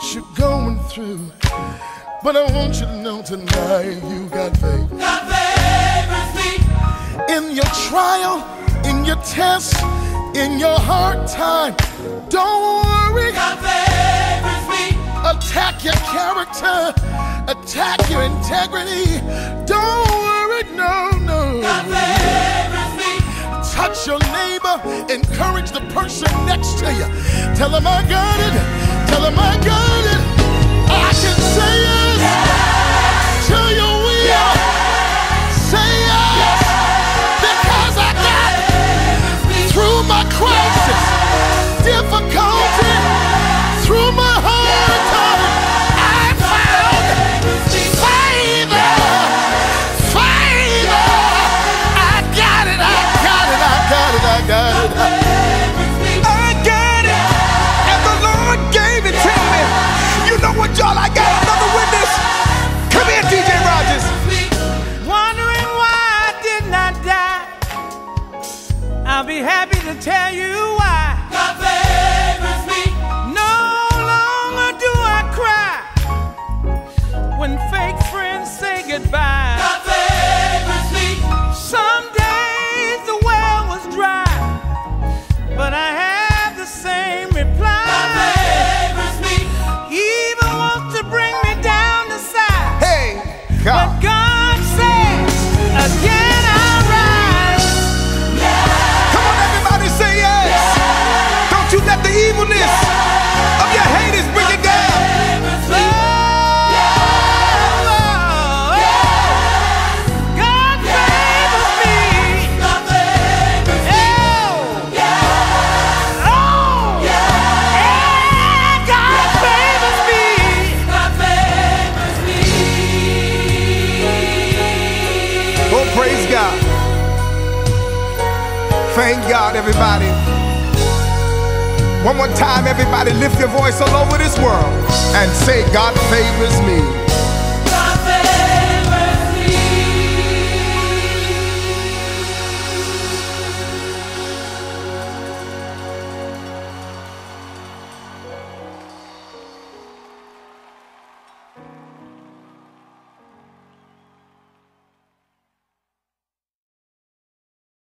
what you're going through, but I want you to know tonight you got faith. God favors me. In your trial, in your test, in your hard time, don't worry. God favors me. Attack your character, attack your integrity. Don't worry, no, no. God favors me. Touch your neighbor, encourage the person next to you. Tell them I got it, tell them I got it. I can say yes, to your will. Yes. Say yes, because I got it. Through my crisis, difficulty, through my hard time, I found favor, favor. I got it, I got it, I got it, I got it. I got it, and the Lord gave it to me. You know what, y'all? I got another witness. Come here, DJ Rogers. Wondering why I did not die. I'll be happy to tell you why. God favors me. No longer do I cry when fake friends say goodbye. God favors me. Some days the well was dry, but I have the same reply. God favors me. Evil wants to bring me down the side, Hey, but come. God says again I'll rise. Come on, everybody, say yes. Don't you let the evilness of your haters bring you down. God favors me. God favors me. God favors me. God favors me. Oh, praise God. Thank God, everybody. One more time, everybody, lift your voice all over this world and say, God favors me.